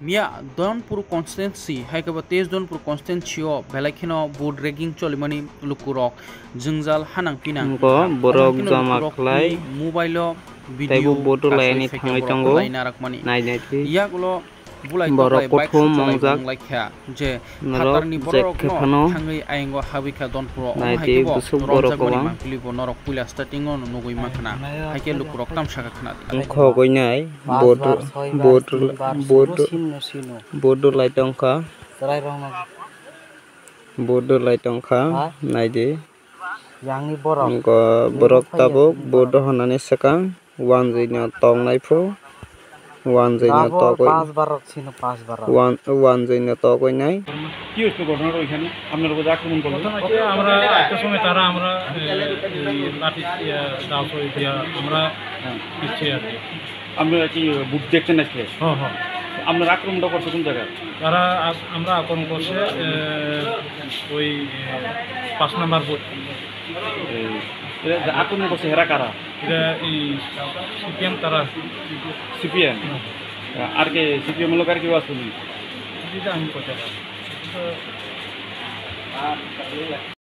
Mia Donpur constituency haikaba tes Donpur constituency o belakhino board ragging cholimani Lukurok Jungjal hanang pinang borok jama khlai mobile video taibo boto laini thangai tongo nai yagulo bulai borok kothom mongjak je hatarni borok no thangai aingo habika Donpur naiti busuk borok ko klibo norok pula starting on nugoi makhna haike Lukurok tam saka khna kho goinai bodo laitongkha naide yangni borok borok tabo bodo hanani sakang wan jaina tong naipho wan jaina to koi 5 barok ছিল 5 barok wan jaina to koi nai কি হচ্ছে ঘটনাটা ওইখানে আপনারা উপর আক্রমণ করলো আমরা একটা সময় তারা আমরা লাঠি দাও করে দিয়া আমরা পিছিয়ে আর কি আপনারা কি বুট দেখছেন নাকি হ্যাঁ হ্যাঁ আপনারা আক্রমণটা করছে কোন জায়গায় তারা আমরা আক্রমণ করছে ওই 5 নাম্বার বুট আক্রমণ করছে হেরা কারা এটা এই সিপিএম তারা সিপিএম আর কে সিপিএম লোক আর কি আসলে এটা আমি কথা